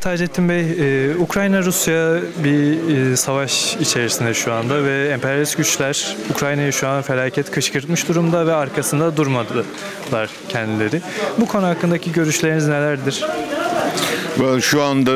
Taceddin Bey, Ukrayna-Rusya bir savaş içerisinde şu anda ve emperyalist güçler Ukrayna'yı şu an felaket kışkırtmış durumda ve arkasında durmadılar kendileri. Bu konu hakkındaki görüşleriniz nelerdir? Şu anda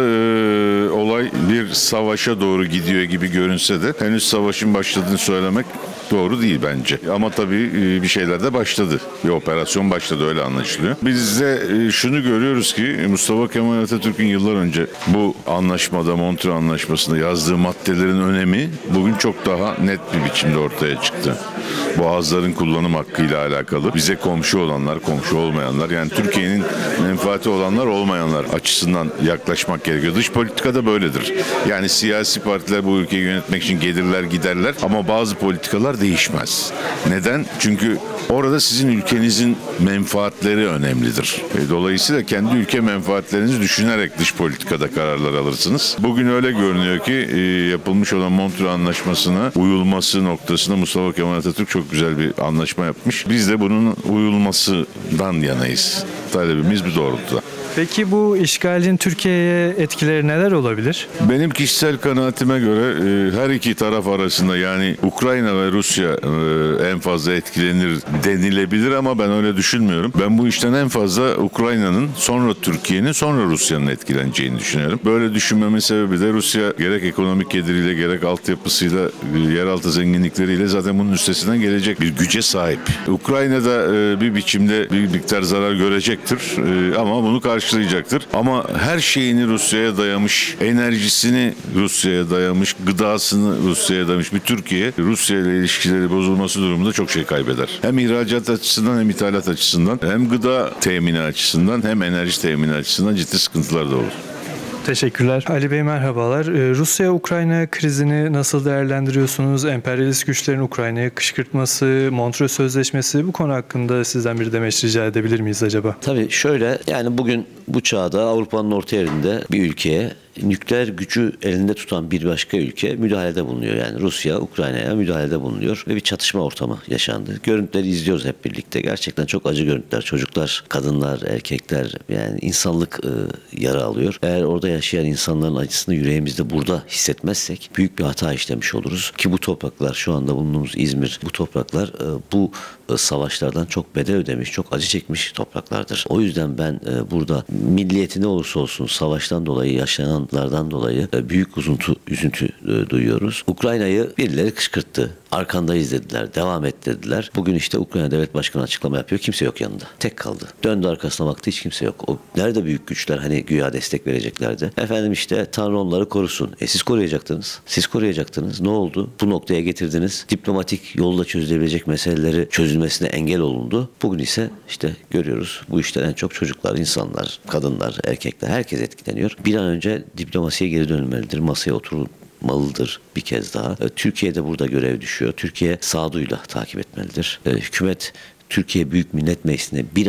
olay bir savaşa doğru gidiyor gibi görünse de henüz savaşın başladığını söylemek doğru değil bence. Ama tabii bir şeyler de başladı. Bir operasyon başladı, öyle anlaşılıyor. Biz de şunu görüyoruz ki Mustafa Kemal Atatürk'ün yıllar önce bu anlaşmada, Montreux Anlaşması'nda yazdığı maddelerin önemi bugün çok daha net bir biçimde ortaya çıktı. Boğazların kullanım hakkıyla alakalı bize komşu olanlar, komşu olmayanlar, yani Türkiye'nin menfaati olanlar, olmayanlar açısından yaklaşmak gerekiyor. Dış politikada böyledir. Yani siyasi partiler bu ülkeyi yönetmek için gelirler giderler ama bazı politikalar değişmez. Neden? Çünkü orada sizin ülkenizin menfaatleri önemlidir. Dolayısıyla kendi ülke menfaatlerinizi düşünerek dış politikada kararlar alırsınız. Bugün öyle görünüyor ki yapılmış olan Montreux Anlaşması'na uyulması noktasında Mustafa Kemal Atatürk çok güzel bir anlaşma yapmış. Biz de bunun uyulmasından yanayız. Talebimiz bu doğrultuda. Peki bu işgalin Türkiye'ye etkileri neler olabilir? Benim kişisel kanaatime göre her iki taraf arasında, yani Ukrayna ve Rusya en fazla etkilenir denilebilir ama ben öyle düşünmüyorum. Ben bu işten en fazla Ukrayna'nın, sonra Türkiye'nin, sonra Rusya'nın etkileneceğini düşünüyorum. Böyle düşünmemin sebebi de Rusya gerek ekonomik geliriyle gerek altyapısıyla, yeraltı zenginlikleriyle zaten bunun üstesinden gelecek bir güce sahip. Ukrayna'da bir biçimde bir miktar zarar görecektir ama bunu karşılayacaktır. Ama her şeyini Rusya'ya dayamış, enerjisini Rusya'ya dayamış, gıdasını Rusya'ya dayamış bir Türkiye, Rusya ile ilişkileri bozulması durumunda çok şey kaybeder. Hem ihracat açısından hem ithalat açısından, hem gıda temini açısından hem enerji temini açısından ciddi sıkıntılar da olur. Teşekkürler. Ali Bey merhabalar. Rusya-Ukrayna krizini nasıl değerlendiriyorsunuz? Emperyalist güçlerin Ukrayna'ya kışkırtması, Montreux Sözleşmesi, bu konu hakkında sizden bir demeç rica edebilir miyiz acaba? Tabii şöyle, yani bugün bu çağda Avrupa'nın orta yerinde bir ülkeye nükleer gücü elinde tutan bir başka ülke müdahalede bulunuyor. Yani Rusya, Ukrayna'ya müdahalede bulunuyor ve bir çatışma ortamı yaşandı. Görüntüleri izliyoruz hep birlikte. Gerçekten çok acı görüntüler. Çocuklar, kadınlar, erkekler, yani insanlık yara alıyor. Eğer orada yaşayan insanların acısını yüreğimizde burada hissetmezsek büyük bir hata işlemiş oluruz. Ki bu topraklar, şu anda bulunduğumuz İzmir, bu topraklar bu savaşlardan çok bedel ödemiş, çok acı çekmiş topraklardır. O yüzden ben burada milliyeti ne olursa olsun savaştan dolayı, yaşananlardan dolayı büyük üzüntü duyuyoruz. Ukrayna'yı birileri kışkırttı. Arkandayız dediler, devam et dediler. Bugün işte Ukrayna Devlet Başkanı açıklama yapıyor. Kimse yok yanında. Tek kaldı. Döndü arkasına baktı, hiç kimse yok. O nerede büyük güçler, hani güya destek vereceklerdi. Efendim işte Tanrı onları korusun. Siz koruyacaktınız. Siz koruyacaktınız. Ne oldu? Bu noktaya getirdiniz. Diplomatik yolla çözülebilecek meseleleri çözülmesine engel olundu. Bugün ise işte görüyoruz, bu işten en çok çocuklar, insanlar, kadınlar, erkekler, herkes etkileniyor. Bir an önce diplomasiye geri dönülmelidir. Masaya oturulmalıdır bir kez daha. Türkiye'de burada görev düşüyor. Türkiye sağduyuyla takip etmelidir. Hükümet Türkiye Büyük Millet Meclisi'ne bir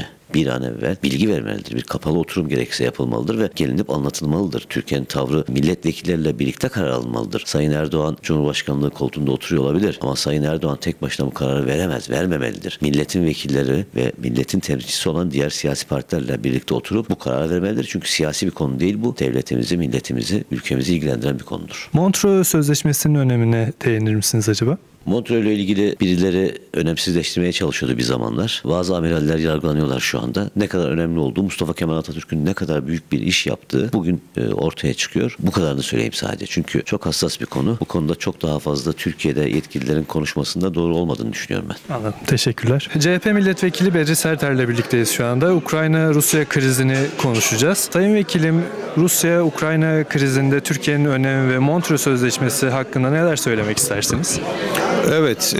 an evvel bilgi vermelidir. Bir kapalı oturum gerekse yapılmalıdır ve gelinip anlatılmalıdır. Türkiye'nin tavrı milletvekilleriyle birlikte karar alınmalıdır. Sayın Erdoğan Cumhurbaşkanlığı koltuğunda oturuyor olabilir ama Sayın Erdoğan tek başına bu kararı vermemelidir. Milletin vekilleri ve milletin temsilcisi olan diğer siyasi partilerle birlikte oturup bu kararı vermelidir. Çünkü siyasi bir konu değil bu. Devletimizi, milletimizi, ülkemizi ilgilendiren bir konudur. Montreux Sözleşmesi'nin önemine değinir misiniz acaba? Montreux ile ilgili birileri önemsizleştirmeye çalışıyordu bir zamanlar. Bazı amiraller yargılanıyorlar şu anda. Ne kadar önemli olduğu, Mustafa Kemal Atatürk'ün ne kadar büyük bir iş yaptığı bugün ortaya çıkıyor. Bu kadarını söyleyeyim sadece. Çünkü çok hassas bir konu. Bu konuda çok daha fazla Türkiye'de yetkililerin konuşmasında doğru olmadığını düşünüyorum ben. Anladım. Teşekkürler. CHP Milletvekili Bedri Serter'le birlikteyiz şu anda. Ukrayna-Rusya krizini konuşacağız. Sayın Vekilim, Rusya-Ukrayna krizinde Türkiye'nin önemi ve Montreux Sözleşmesi hakkında neler söylemek istersiniz? Evet,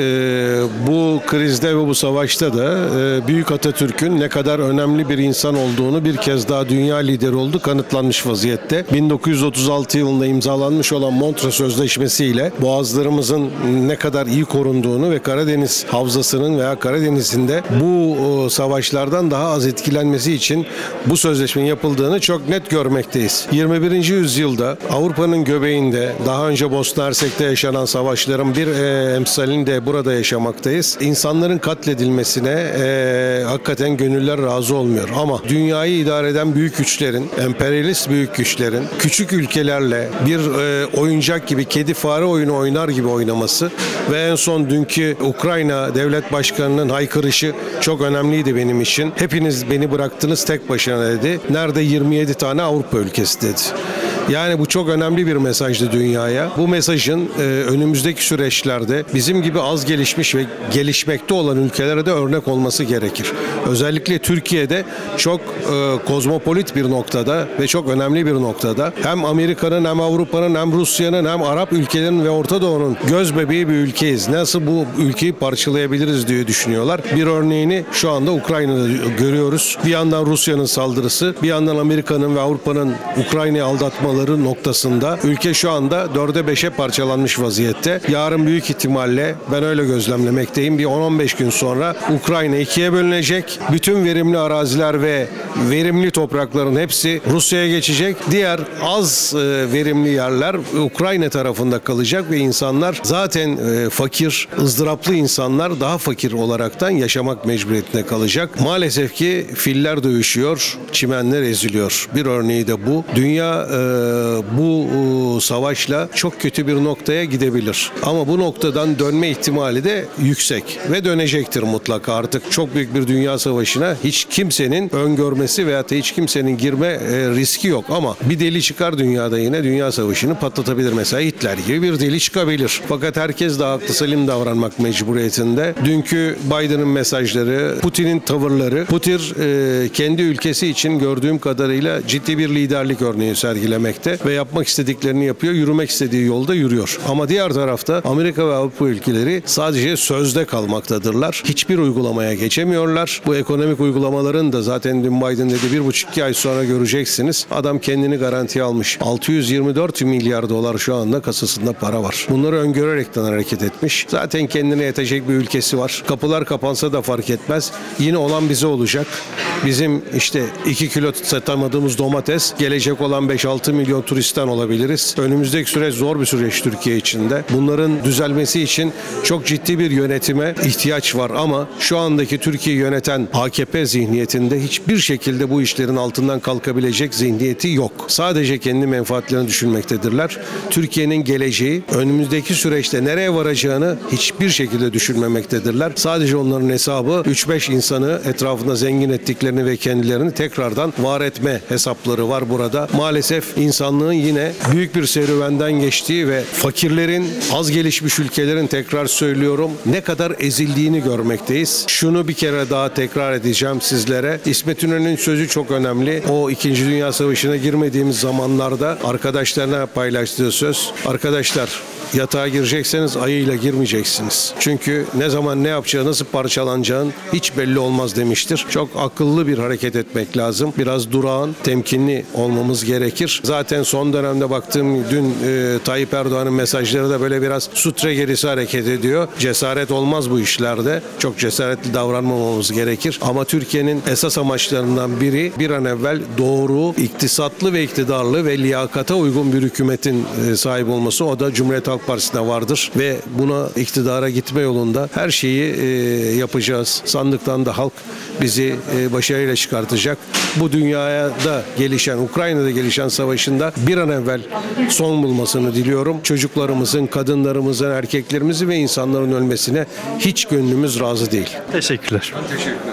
bu krizde ve bu savaşta da Büyük Atatürk'ün ne kadar önemli bir insan olduğunu bir kez daha dünya lideri oldu, kanıtlanmış vaziyette. 1936 yılında imzalanmış olan Montreux Sözleşmesi ile boğazlarımızın ne kadar iyi korunduğunu ve Karadeniz Havzası'nın veya Karadeniz'in de bu savaşlardan daha az etkilenmesi için bu sözleşmenin yapıldığını çok net görmekteyiz. 21. yüzyılda Avrupa'nın göbeğinde daha önce Bosna Hersek'te yaşanan savaşların bir misaliyle burada yaşamaktayız. İnsanların katledilmesine hakikaten gönüller razı olmuyor. Ama dünyayı idare eden büyük güçlerin, emperyalist büyük güçlerin küçük ülkelerle bir oyuncak gibi, kedi fare oyunu oynar gibi oynaması ve en son dünkü Ukrayna Devlet Başkanı'nın haykırışı çok önemliydi benim için. Hepiniz beni bıraktınız tek başına dedi. Nerede 27 tane Avrupa ülkesi dedi. Yani bu çok önemli bir mesajdı dünyaya. Bu mesajın önümüzdeki süreçlerde bizim gibi az gelişmiş ve gelişmekte olan ülkelere de örnek olması gerekir. Özellikle Türkiye'de çok kozmopolit bir noktada ve çok önemli bir noktada hem Amerika'nın hem Avrupa'nın hem Rusya'nın hem Arap ülkelerinin ve Orta Doğu'nun göz bebeği bir ülkeyiz. Nasıl bu ülkeyi parçalayabiliriz diye düşünüyorlar. Bir örneğini şu anda Ukrayna'da görüyoruz. Bir yandan Rusya'nın saldırısı, bir yandan Amerika'nın ve Avrupa'nın Ukrayna'yı aldatmaları noktasında ülke şu anda 4'e 5'e parçalanmış vaziyette. Yarın büyük ihtimalle ben öyle gözlemlemekteyim. Bir 10-15 gün sonra Ukrayna ikiye bölünecek. Bütün verimli araziler ve verimli toprakların hepsi Rusya'ya geçecek. Diğer az verimli yerler Ukrayna tarafında kalacak ve insanlar zaten fakir, ızdıraplı insanlar daha fakir olaraktan yaşamak mecburiyetinde kalacak. Maalesef ki filler dövüşüyor, çimenler eziliyor. Bir örneği de bu. Dünya bu savaşla çok kötü bir noktaya gidebilir. Ama bu noktadan dönme ihtimali de yüksek ve dönecektir mutlaka. Artık çok büyük bir dünya savaşına hiç kimsenin öngörmesi veyahut da hiç kimsenin girme riski yok. Ama bir deli çıkar dünyada, yine dünya savaşını patlatabilir. Mesela Hitler gibi bir deli çıkabilir. Fakat herkes de aklı selim davranmak mecburiyetinde. Dünkü Biden'ın mesajları, Putin'in tavırları, Putin kendi ülkesi için gördüğüm kadarıyla ciddi bir liderlik örneği sergilemekte ve yapmak istediklerini yapıyor, yürümek istediği yolda yürüyor. Ama diğer tarafta Amerika ve Avrupa ülkeleri sadece sözde kalmaktadırlar. Hiçbir uygulamaya geçemiyorlar. Bu ekonomik uygulamaların da zaten dün Biden dedi 1,5-2 ay sonra göreceksiniz. Adam kendini garantiye almış. 624 milyar dolar şu anda kasasında para var. Bunları öngörerekten hareket etmiş. Zaten kendine yetecek bir ülkesi var. Kapılar kapansa da fark etmez. Yine olan bize olacak. Bizim işte 2 kilo satamadığımız domates gelecek olan 5-6 milyon turistten olabiliriz. Önümüzdeki süreç zor bir süreç Türkiye içinde. Bunların düzelmesi için çok ciddi bir yönetime ihtiyaç var ama şu andaki Türkiye'yi yöneten AKP zihniyetinde hiçbir şekilde bu işlerin altından kalkabilecek zihniyeti yok. Sadece kendi menfaatlerini düşünmektedirler. Türkiye'nin geleceği, önümüzdeki süreçte nereye varacağını hiçbir şekilde düşünmemektedirler. Sadece onların hesabı 3-5 insanı etrafında zengin ettiklerini ve kendilerini tekrardan var etme hesapları var burada. Maalesef insanlığın yine büyük bir serüvenden geçtiği ve fakirlerin, az gelişmiş ülkelerin, tekrar söylüyorum, ne kadar ezildiğini görmekteyiz. Şunu bir kere daha tekrar edeceğim sizlere. İsmet İnönü'nün sözü çok önemli. O 2. Dünya Savaşı'na girmediğimiz zamanlarda arkadaşlarına paylaştığı söz. Arkadaşlar, yatağa girecekseniz ayıyla girmeyeceksiniz. Çünkü ne zaman ne yapacağı, nasıl parçalanacağın hiç belli olmaz demiştir. Çok akıllı bir hareket etmek lazım. Biraz durağan, temkinli olmamız gerekir. Zaten son dönemde baktığım dün Tayyip Erdoğan'ın mesajları da böyle biraz sutre gerisi hareket ediyor. Cesaret olmaz bu işlerde. Çok cesaretli davranmamamız gerekir. Ama Türkiye'nin esas amaçlarından biri bir an evvel doğru, iktisatlı ve iktidarlı ve liyakata uygun bir hükümetin sahip olması. O da Cumhuriyet Halk Partisi'ne vardır ve buna iktidara gitme yolunda her şeyi yapacağız. Sandıktan da halk bizi başarıyla çıkartacak. Bu dünyada gelişen, Ukrayna'da gelişen savaşında bir an evvel son bulmasını diliyorum. Çocuklarımızın, kadınlarımızın, erkeklerimizin ve insanların ölmesine hiç gönlümüz razı değil. Teşekkürler. Teşekkürler.